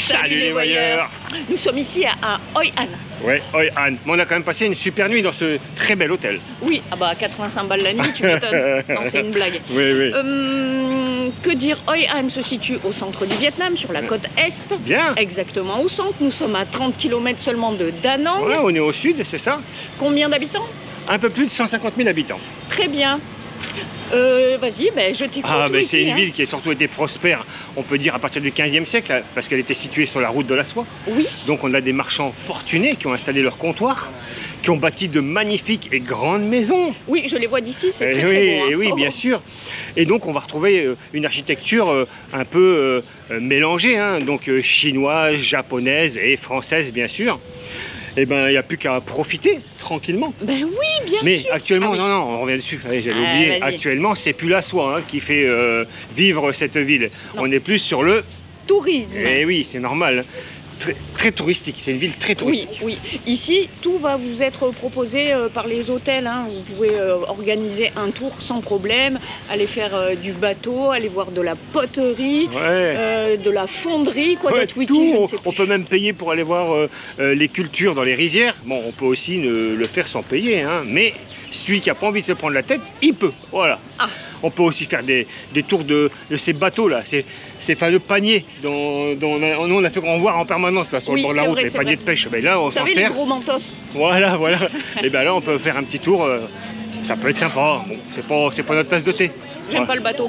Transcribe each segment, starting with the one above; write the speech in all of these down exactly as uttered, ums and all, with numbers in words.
Salut les voyeurs. Nous sommes ici à, à Hoi An. Ouais, Hoi An. Mais on a quand même passé une super nuit dans ce très bel hôtel. Oui, ah bah quatre-vingt-cinq balles la nuit, tu m'étonnes. Non, c'est une blague. Oui, oui. Euh, que dire, Hoi An se situe au centre du Vietnam, sur la côte est. Bien. Exactement au centre. Nous sommes à trente kilomètres seulement de Da Nang. Ouais, on est au sud, c'est ça. Combien d'habitants? Un peu plus de cent cinquante mille habitants. Très bien. Euh, Vas-y, ben, je t'écoute. Ah, ben, c'est une hein. ville qui a surtout été prospère, on peut dire, à partir du quinzième siècle, parce qu'elle était située sur la route de la soie. Oui. Donc on a des marchands fortunés qui ont installé leur comptoir, qui ont bâti de magnifiques et grandes maisons. Oui, je les vois d'ici, c'est très, oui, très beau. Hein. Oui, Oh. bien sûr. Et donc on va retrouver une architecture un peu mélangée, hein, donc chinoise, japonaise et française, bien sûr. Eh ben, il n'y a plus qu'à profiter tranquillement. Ben oui, bien Mais sûr. Mais actuellement, ah, oui. non, non, on revient dessus, j'avais ah, oublié. Actuellement, c'est plus la soie hein, qui fait euh, vivre cette ville. Non. On est plus sur le tourisme. Eh oui, c'est normal. Très, très touristique, c'est une ville très touristique. Oui, oui. Ici, tout va vous être proposé euh, par les hôtels. Hein. Vous pouvez euh, organiser un tour sans problème, aller faire euh, du bateau, aller voir de la poterie, ouais. euh, de la fonderie, quoi, ouais, d'être wiki, tout. je ne sais On plus. peut même payer pour aller voir euh, euh, les cultures dans les rizières. Bon, on peut aussi ne, le faire sans payer, hein, mais celui qui n'a pas envie de se prendre la tête, il peut. Voilà. Ah. On peut aussi faire des, des tours de, de ces bateaux-là, ces, ces fameux paniers dont, dont on, a, nous on a fait en voir en permanence là, sur oui, le bord de la route, vrai, les paniers vrai. de pêche. Ben là, on s'en sert. Vous savez, les gros mentos. Voilà, voilà. Et ben là, on peut faire un petit tour. Euh, ça peut être sympa. Bon, c'est pas, c'est pas notre tasse de thé. J'aime voilà. pas le bateau.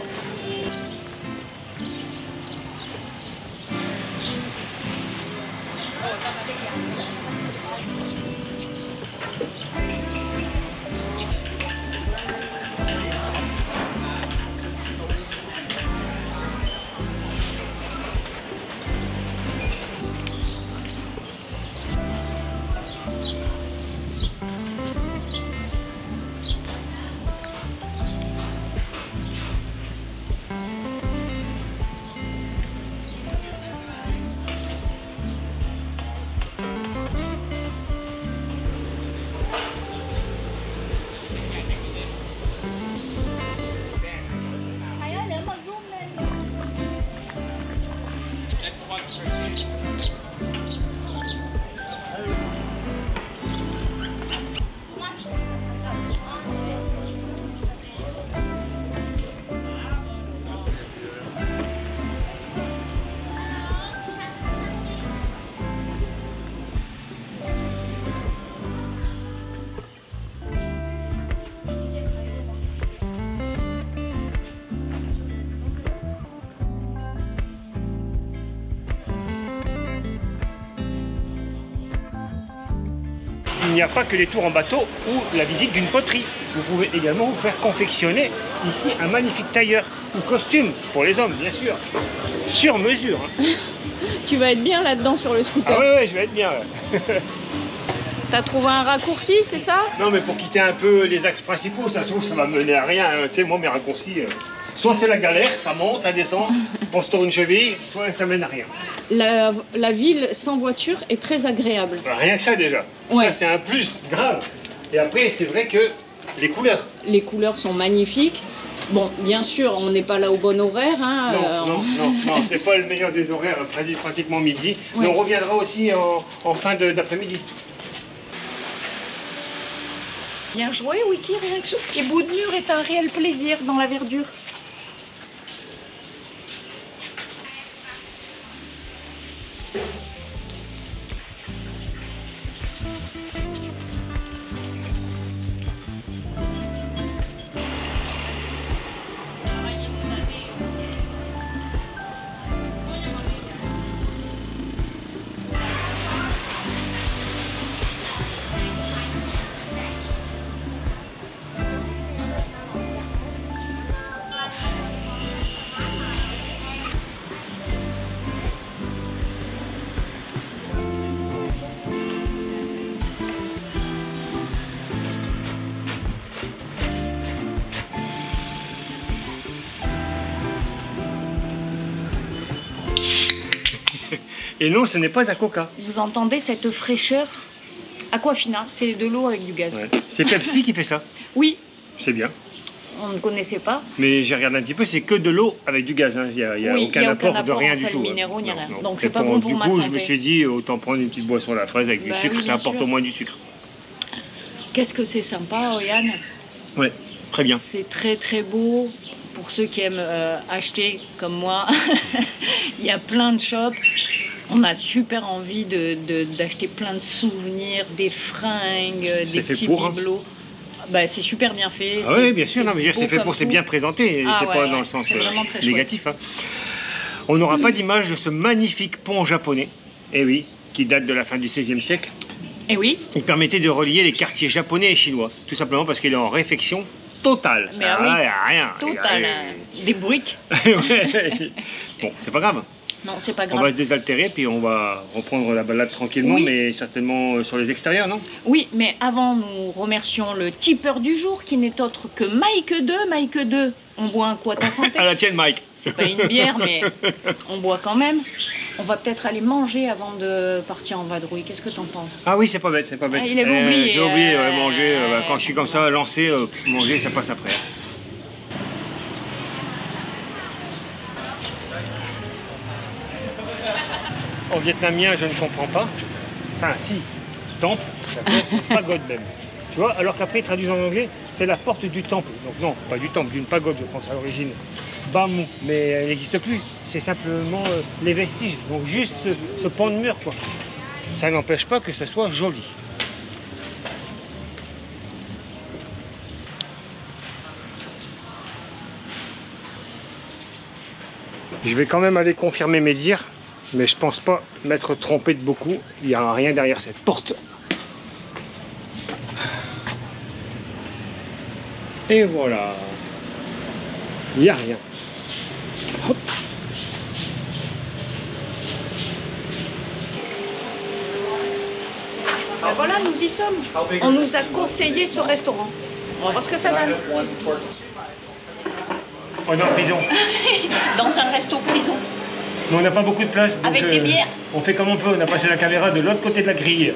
Il n'y a pas que les tours en bateau ou la visite d'une poterie. Vous pouvez également vous faire confectionner ici un magnifique tailleur ou costume pour les hommes, bien sûr, sur mesure. Hein. Tu vas être bien là-dedans sur le scooter. Ah ouais, ouais, je vais être bien. T'as trouvé un raccourci, c'est ça? Non, mais pour quitter un peu les axes principaux, ça se trouve, ça va mener à rien. Hein. Tu sais, moi, mes raccourcis, euh, soit c'est la galère, ça monte, ça descend, on se tourne une cheville, soit ça mène à rien. La, la ville sans voiture est très agréable. Bah, rien que ça déjà. Ouais. Ça, c'est un plus grave. Et après, c'est vrai que les couleurs. Les couleurs sont magnifiques. Bon, bien sûr, on n'est pas là au bon horaire. Hein, non, euh, non, non, non, c'est pas le meilleur des horaires, pratiquement midi. Ouais. Mais on reviendra aussi en, en fin d'après-midi. Bien joué, Wiki, rien que ce petit bout de mur est un réel plaisir dans la verdure. Et non, ce n'est pas un coca. Vous entendez cette fraîcheur? Aquafina, c'est de l'eau avec du gaz. Ouais. C'est Pepsi qui fait ça. Oui. C'est bien. on ne connaissait pas. Mais j'ai regardé un petit peu, c'est que de l'eau avec du gaz. Hein. Il n'y a, y a oui, aucun y a apport aucun de apport rien en du sels tout. minéraux, ni Non, rien. non. Donc c'est pas pour, bon pour du ma coup, santé. je me suis dit, autant prendre une petite boisson à la fraise avec du Bah sucre, oui, ça bien apporte sûr. au moins du sucre. Qu'est-ce que c'est sympa, Yann. Ouais, très bien. C'est très très beau. Pour ceux qui aiment euh, acheter comme moi, il y a plein de shops. On a super envie de, de, d'acheter plein de souvenirs, des fringues, des petits pour, bibelots. Hein. Bah, c'est super bien fait. Ah oui, bien sûr, non, mais c'est fait pour, c'est bien présenté, ah, c'est ouais, pas ouais, dans le sens euh, négatif. Hein. On n'aura mmh. pas d'image de ce magnifique pont japonais, et oui, qui date de la fin du seizième siècle. Et oui. Il permettait de relier les quartiers japonais et chinois, tout simplement parce qu'il est en réfection totale. Mais ah oui, ah, y a rien. Total, y a... euh, des briques. ouais. Bon, c'est pas grave. Non, c'est pas grave. On va se désaltérer, puis on va reprendre la balade tranquillement, oui. mais certainement sur les extérieurs, non? Oui, mais avant, nous remercions le tipeur du jour, qui n'est autre que Mike deux. Mike deux, on boit un coup à ta santé. À la tienne, Mike. C'est pas une bière, mais on boit quand même. On va peut-être aller manger avant de partir en vadrouille. Qu'est-ce que t'en penses? Ah oui, c'est pas bête, c'est pas bête. Ah, il avait euh, oublié. J'ai oublié, euh... ouais, manger. Euh, bah, quand je suis comme ça, lancé, euh, manger, ça passe après. En vietnamien, je ne comprends pas. Enfin, si, temple, ça peut être pagode même. Tu vois, alors qu'après, ils traduisent en anglais, c'est la porte du temple. Donc non, pas du temple, d'une pagode, je pense, à l'origine. Bamu, mais elle n'existe plus. C'est simplement euh, les vestiges. Donc juste ce, ce pan de mur, quoi. Ça n'empêche pas que ce soit joli. Je vais quand même aller confirmer mes dires. Mais je pense pas m'être trompé de beaucoup. Il n'y a rien derrière cette porte. Et voilà. Il n'y a rien. Hop. Ben voilà, nous y sommes. On nous a conseillé ce restaurant. On va voir ce que ça donne. On est en prison. Dans un resto prison. Mais on n'a pas beaucoup de place, donc avec des bières. Euh, on fait comme on peut, on a passé la caméra de l'autre côté de la grille.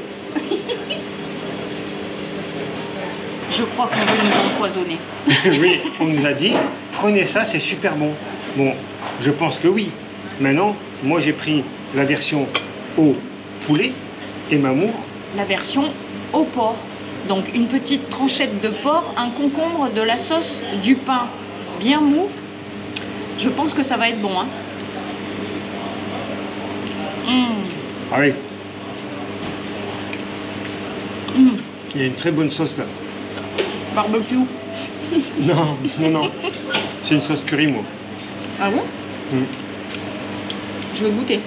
Je crois qu'on veut nous empoisonner. Oui, on nous a dit, prenez ça, c'est super bon. Bon, je pense que oui. Maintenant, moi j'ai pris la version au poulet et Mamour. La version au porc. Donc une petite tranchette de porc, un concombre, de la sauce, du pain bien mou. Je pense que ça va être bon, hein. Mmh. Ah oui. Mmh. Il y a une très bonne sauce là. Barbecue. Non, non, non. C'est une sauce curry, moi. Ah bon? Mmh. Je veux goûter.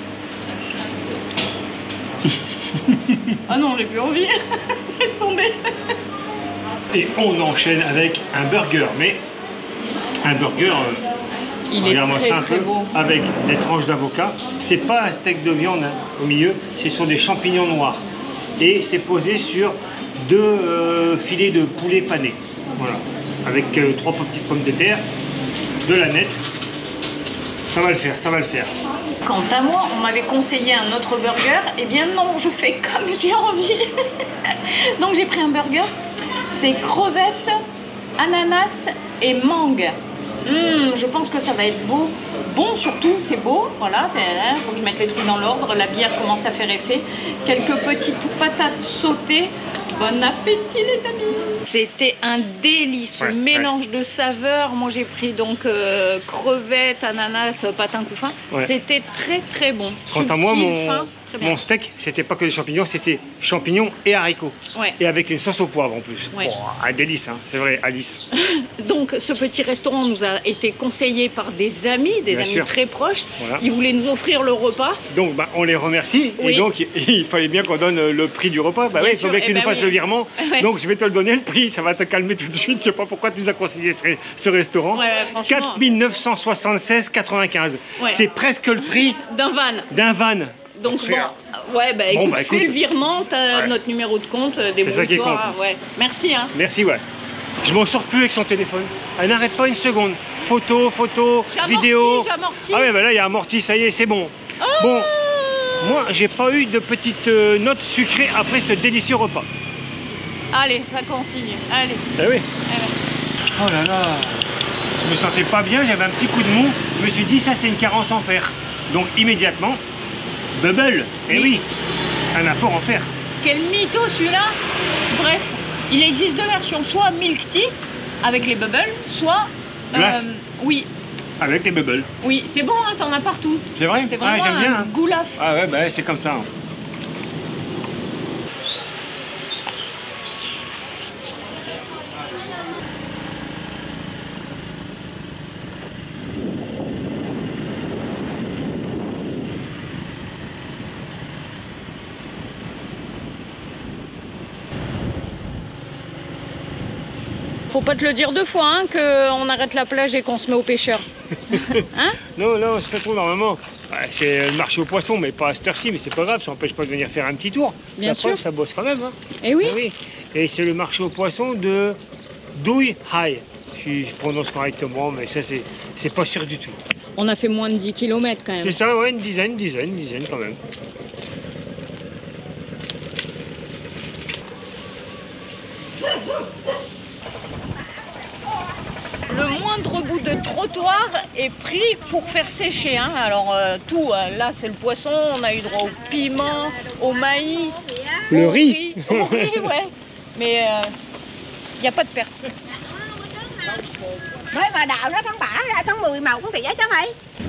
Ah non, j'ai plus envie. Laisse tomber. Et on enchaîne avec un burger, mais un burger. Euh... Il est très, ça un très peu, beau. avec des tranches d'avocat. C'est pas un steak de viande hein, au milieu, ce sont des champignons noirs. Et c'est posé sur deux euh, filets de poulet pané. Voilà. Avec euh, trois petites pommes de terre, de la nette. Ça va le faire, ça va le faire. Quant à moi, on m'avait conseillé un autre burger. Eh bien non, je fais comme j'ai envie. Donc j'ai pris un burger. C'est crevettes, ananas et mangue. Mmh, je pense que ça va être beau. Bon, surtout, c'est beau. Voilà, il hein, faut que je mette les trucs dans l'ordre. La bière commence à faire effet. Quelques petites patates sautées. Bon appétit, les amis. C'était un délice, ouais, mélange ouais. de saveurs. Moi, j'ai pris donc euh, crevettes, ananas, patin couffin. Ouais. C'était très, très bon. Quant à moi, mon, fin, mon steak, c'était pas que des champignons, c'était champignons et haricots. Ouais. Et avec une sauce au poivre en plus. Ouais. Oh, un délice, hein, c'est vrai, Alice. Donc, ce petit restaurant nous a été conseillé par des amis, des Bien amis sûr. très proches. Voilà. Ils voulaient nous offrir le repas. Donc, bah, on les remercie. Oui. Et donc, il fallait bien qu'on donne le prix du repas. Bah, ouais, il faut bien qu'ils nous fassent oui. le virement. Ouais. Donc, je vais te le donner, le prix. Ça va te calmer tout de suite. Je sais pas pourquoi tu nous as conseillé ce, ce restaurant. Ouais, quatre mille neuf cent soixante-seize quatre-vingt-quinze. Ouais. C'est presque le prix d'un van. D'un van. Donc, bon, ouais, bah, écoute, bon, bah, écoute, fais le virement, t'as ouais. notre numéro de compte, des C'est ça qui compte. Ouais. Merci. Hein. Merci, ouais. Je m'en sors plus avec son téléphone. Elle n'arrête pas une seconde. Photo, photo, vidéo. Ah ouais, bah là, il y a amorti, ça y est, c'est bon. Oh bon, moi, j'ai pas eu de petite euh, note sucrée après ce délicieux repas. Allez, ça continue. Allez. Ah oui. Allez. Oh là là. je me sentais pas bien, j'avais un petit coup de mou, je me suis dit ça c'est une carence en fer. Donc immédiatement, bubble, et oui, un apport en fer. Quel mytho celui-là. Bref, il existe deux versions, soit milk tea avec les bubbles, soit... Glace. Euh, oui. Avec les bubbles. Oui, c'est bon, hein, t'en as partout. C'est vrai? C'est Ah, vraiment j'aime bien. un Hein. goulaf. Ah ouais, bah c'est comme ça. Hein. Faut pas te le dire deux fois, hein, qu'on arrête la plage et qu'on se met aux pêcheurs. Hein? Non, là on se retrouve normalement. Ouais, c'est le marché aux poissons, mais pas à cette heure-ci, mais c'est pas grave, ça n'empêche pas de venir faire un petit tour. Bien la sûr. preuve, ça bosse quand même. Hein. Et oui. Et, oui. Et c'est le marché aux poissons de Dui Hai. Si je prononce correctement, mais ça c'est pas sûr du tout. On a fait moins de dix kilomètres quand même. C'est ça, ouais, une dizaine, dizaine, une dizaine quand même. Le moindre bout de trottoir est pris pour faire sécher. Hein. Alors euh, tout, euh, là c'est le poisson, on a eu droit au piment, au maïs, le au riz. riz, au riz, ouais. Mais il n'y a pas de perte. Mới mà đào nó tháng bảy ra tháng mười màu cũng thì vậy chứ mày.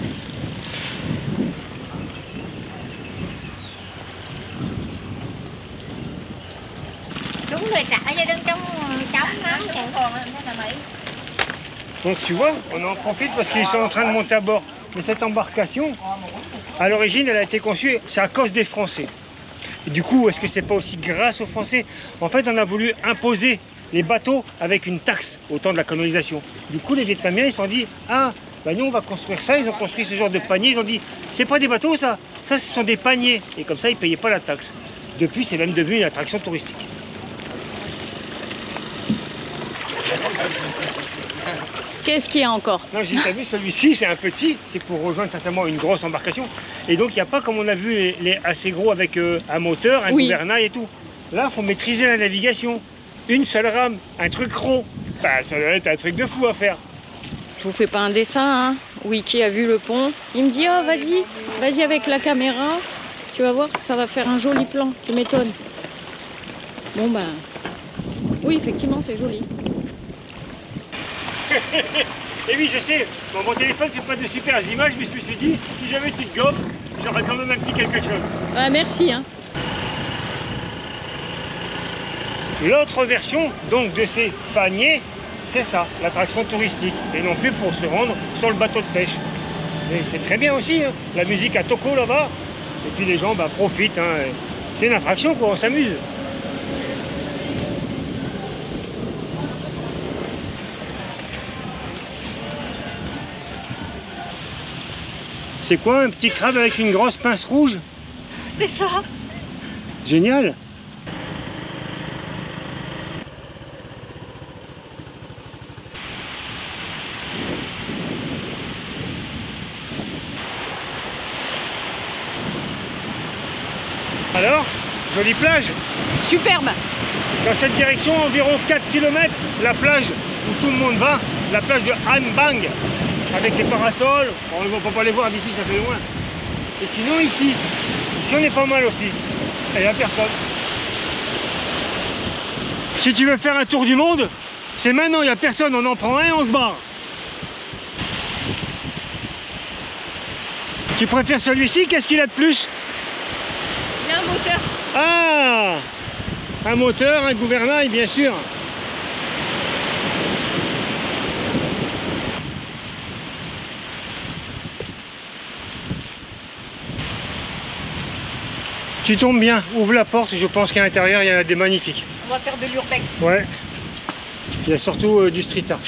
Xuống rồi trả cho đơn trong chống nắng còn còn thế là mày. Donc tu vois, on en profite parce qu'ils sont en train de monter à bord. Mais cette embarcation, à l'origine, elle a été conçue, c'est à cause des Français. Et du coup, est-ce que c'est pas aussi grâce aux Français? En fait, on a voulu imposer les bateaux avec une taxe au temps de la colonisation. Du coup, les Vietnamiens, ils se sont dit, ah, bah nous, on va construire ça. Ils ont construit ce genre de panier. Ils ont dit, c'est pas des bateaux, ça. Ça, ce sont des paniers. Et comme ça, ils payaient pas la taxe. Depuis, c'est même devenu une attraction touristique. Qu'est-ce qu'il y a encore? Non, j'ai pas vu celui-ci, c'est un petit, c'est pour rejoindre certainement une grosse embarcation. Et donc, il n'y a pas comme on a vu les, les assez gros avec euh, un moteur, un oui. gouvernail et tout. Là, il faut maîtriser la navigation. Une seule rame, un truc rond. Bah, ça doit être un truc de fou à faire. Je vous fais pas un dessin, hein. Wiki a vu le pont. Il me dit, oh vas-y, vas-y avec la caméra. Tu vas voir, ça va faire un joli plan. Tu m'étonnes. Bon ben, oui, effectivement, c'est joli. Et oui, je sais, bon, mon téléphone fait pas de super images, mais je me suis dit, si j'avais une petite gaufre, j'aurais quand même un petit quelque chose. Ah, merci. Hein. L'autre version, donc, de ces paniers, c'est ça, l'attraction touristique, et non plus pour se rendre sur le bateau de pêche. Et c'est très bien aussi, hein. La musique à Toko là-bas, et puis les gens bah, profitent. Hein. C'est une attraction, quoi, on s'amuse. C'est quoi un petit crabe avec une grosse pince rouge? C'est ça. Génial. Alors, jolie plage. Superbe. Dans cette direction, environ quatre kilomètres, la plage où tout le monde va, la plage de Han Bang. Avec les parasols, on ne peut pas les voir d'ici, ça fait loin. Et sinon ici, ici on est pas mal aussi. Et il n'y a personne. Si tu veux faire un tour du monde, c'est maintenant, il n'y a personne, on en prend un et on se barre. Tu préfères celui-ci? Qu'est-ce qu'il a de plus? Il y a un moteur. Ah! Un moteur, un gouvernail, bien sûr. Tu tombes bien, ouvre la porte, je pense qu'à l'intérieur il y en a des magnifiques. On va faire de l'urbex. Ouais, il y a surtout euh, du street art.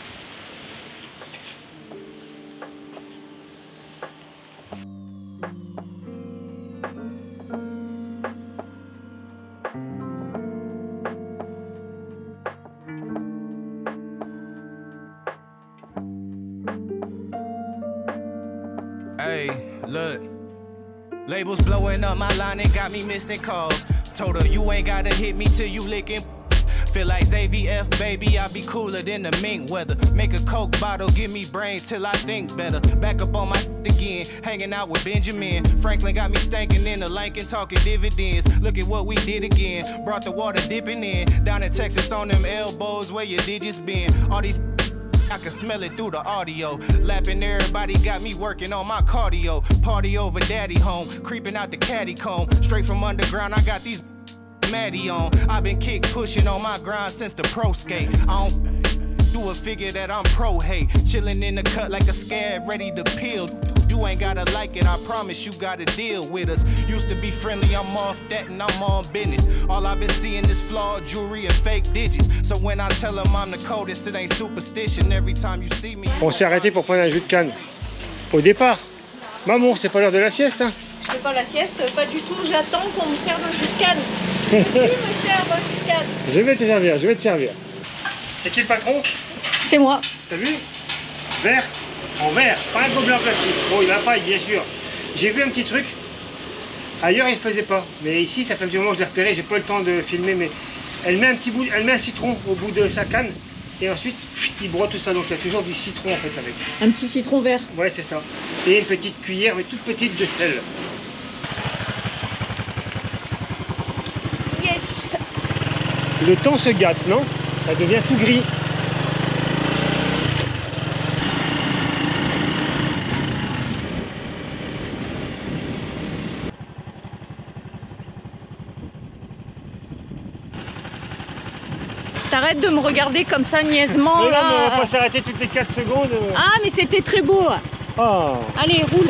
Hey, look. Labels blowing up my line and got me missing calls. Told her you ain't gotta hit me till you licking. Feel like Xavier F, baby, I be cooler than the mink weather. Make a Coke bottle, give me brain till I think better. Back up on my again, hanging out with Benjamin. Franklin got me stanking in the Lincoln, talking dividends. Look at what we did again. Brought the water dipping in. Down in Texas on them elbows where your digits been. All these I can smell it through the audio. Lapping everybody got me working on my cardio. Party over daddy home, creeping out the caddy comb. Straight from underground, I got these Maddie on. I've been kick pushing on my grind since the pro skate. I don't do a figure that I'm pro hate. Chilling in the cut like a scab, ready to peel. You ain't gotta like it, I promise you gotta deal with us. Used to be friendly, I'm off that and I'm on business. All I've been seeing is flawed jewelry and fake digits. So when I tell them I'm the coldest, it ain't superstition. Every time you see me. On s'est arrêté pour prendre un jus de canne. Au départ. Maman, c'est pas l'heure de la sieste, hein? Je fais pas la sieste, pas du tout. J'attends qu'on me serve un jus de canne. Tu me serves un jus de canne. Je vais te servir, je vais te servir. C'est qui le patron? C'est moi. T'as vu? Vert. En verre, pas un gobelin plastique. Bon, il va pas, bien sûr. J'ai vu un petit truc. Ailleurs, il ne faisait pas. Mais ici, ça fait un petit moment que je l'ai repéré. J'ai pas le temps de filmer, mais elle met un petit bout, elle met un citron au bout de sa canne. Et ensuite, il broie tout ça. Donc, il y a toujours du citron en fait avec. Un petit citron vert. Ouais, c'est ça. Et une petite cuillère, mais toute petite de sel. Yes. Le temps se gâte, non? Ça devient tout gris. T'arrêtes de me regarder comme ça niaisement mais là. Non, mais on va pas s'arrêter toutes les quatre secondes. Ah mais c'était très beau. Oh. Allez, roule.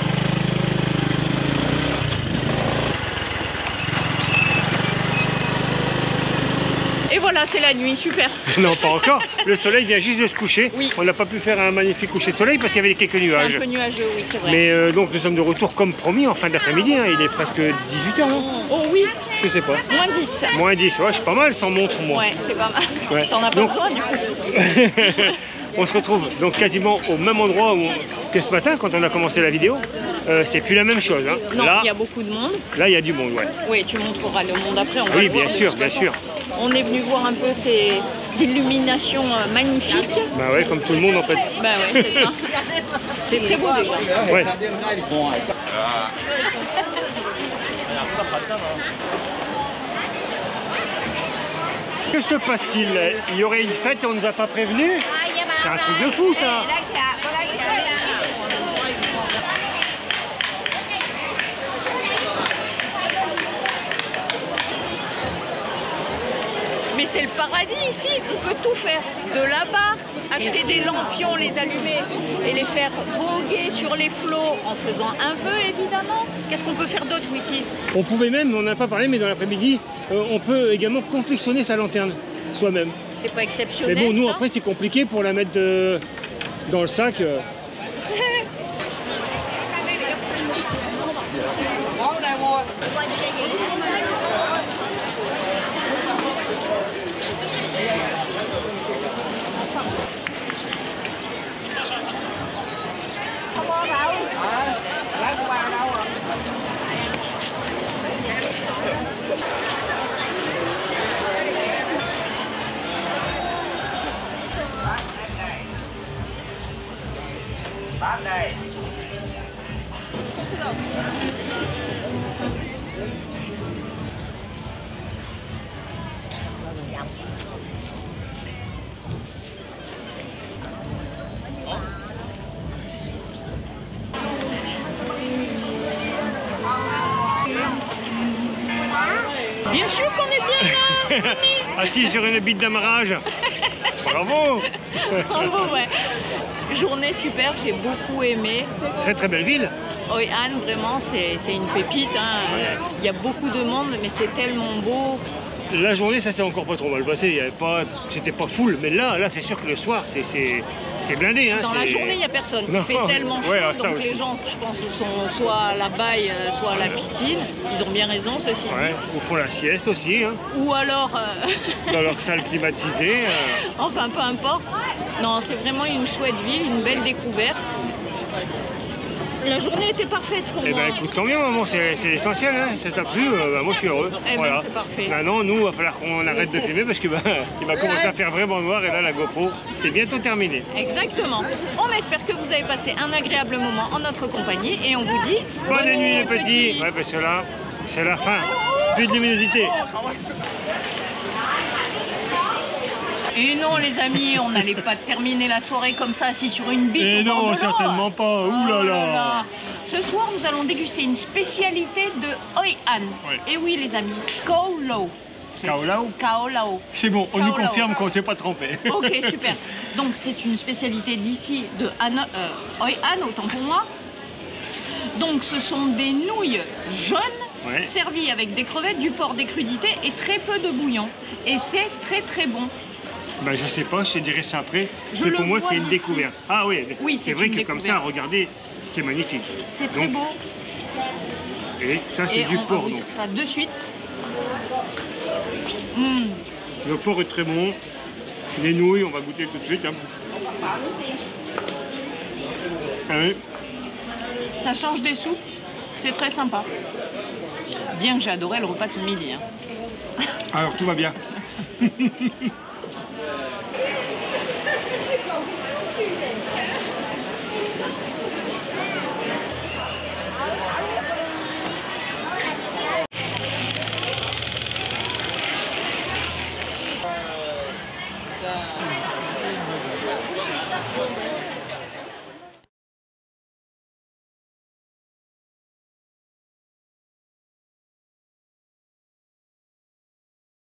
Et voilà, c'est la nuit, super. Non, pas encore. Le soleil vient juste de se coucher. Oui. On n'a pas pu faire un magnifique coucher de soleil parce qu'il y avait quelques nuages. C'est un peu nuageux, oui, c'est vrai. Mais euh, donc nous sommes de retour comme promis en fin d'après-midi. Hein. Il est presque dix-huit heures, non? Oh oui. Je sais pas. Moins dix. Moins dix, ouais, je suis pas mal sans montre, moi. Ouais, c'est pas mal. Ouais. T'en as pas Donc... besoin du coup. On se retrouve donc quasiment au même endroit où... que ce matin quand on a commencé la vidéo. Euh, c'est plus la même chose. Hein. Non, là, il y a beaucoup de monde. Là, il y a du monde, ouais. Oui, tu montreras le monde après. On va oui, le voir, bien sûr, de toute bien façon. sûr. On est venu voir un peu ces illuminations euh, magnifiques. Bah ouais, comme tout le monde en fait. Bah ouais, c'est ça. C'est très beau déjà. Ouais. Que se passe-t-il? Il y aurait une fête et on ne nous a pas prévenus? C'est un truc de fou ça. Mais c'est le paradis ici, on peut tout faire. De la barque, acheter des lampions, les allumer et les faire voguer sur les flots en faisant un vœu évidemment. Qu'est-ce qu'on peut faire d'autre, Wiki? On pouvait même, on n'a pas parlé, mais dans l'après-midi, euh, on peut également confectionner sa lanterne soi-même. C'est pas exceptionnel. Mais bon, nous ça après c'est compliqué pour la mettre de... dans le sac. Euh... Bien sûr qu'on est bien là. Assis sur une bite d'amarrage. Bravo. Bravo, ouais. Journée super, j'ai beaucoup aimé. Très très belle ville. Oui, Anne, vraiment, c'est une pépite. Hein. Il y a beaucoup de monde, mais c'est tellement beau. La journée, ça s'est encore pas trop mal passé. Il y avait pas, c'était pas full. Mais là, là, c'est sûr que le soir, c'est c'est blindé. Hein. Dans la journée, il n'y a personne. Il fait tellement chaud. Ouais, donc ça les aussi. gens, je pense, sont soit à la baille, soit à la piscine. Ils ont bien raison, ceci Ouais, dit. ou font la sieste aussi. Hein. Ou alors... Euh... Dans leur salle climatisée. Euh... Enfin, peu importe. Non, c'est vraiment une chouette ville, une belle découverte. la journée était parfaite pour Eh moi. ben écoute, tant mieux, maman, c'est c'est l'essentiel, hein. Ça t'a plu, euh, bah, moi je suis heureux. Eh ben, Voilà. c'est parfait. Maintenant, nous, il va falloir qu'on arrête de filmer parce que bah, il va commencer à faire vraiment noir et là, la GoPro, c'est bientôt terminé. Exactement. On espère que vous avez passé un agréable moment en notre compagnie et on vous dit Bonne nuit les petits. Ouais, parce que là, c'est la fin. Plus de luminosité. Et non les amis, on n'allait pas terminer la soirée comme ça assis sur une bite. Et au bord non, de l'eau. certainement pas. Ouh là Oh là là. là. Ce soir, nous allons déguster une spécialité de Hoi An. Ouais. Et oui les amis, Khao Lao. C'est- Khao Lao Khao Lao. C'est bon, on nous Khao Lao. confirme qu'on ne s'est pas trompé. Ok, super. Donc c'est une spécialité d'ici de Hano- euh, Hoi An, autant pour moi. Donc ce sont des nouilles jaunes Ouais. servies avec des crevettes, du porc, des crudités et très peu de bouillon. Et c'est très très bon. Bah, je sais pas, je te dirai ça après. Parce Je que le pour moi, vois c'est une d'ici. découverte. Ah oui, Oui, c'est c'est vrai une que comme ça, découverte. regardez, c'est magnifique. C'est très Donc, beau. Et ça, c'est Et du on va porc. vous Donc. dire ça de suite. Mmh. Le porc est très bon. Les nouilles, on va goûter tout de suite. Hein. Ah oui. Ça change des soupes. C'est très sympa. Bien que j'ai adoré le repas de midi. Hein. Alors tout va bien.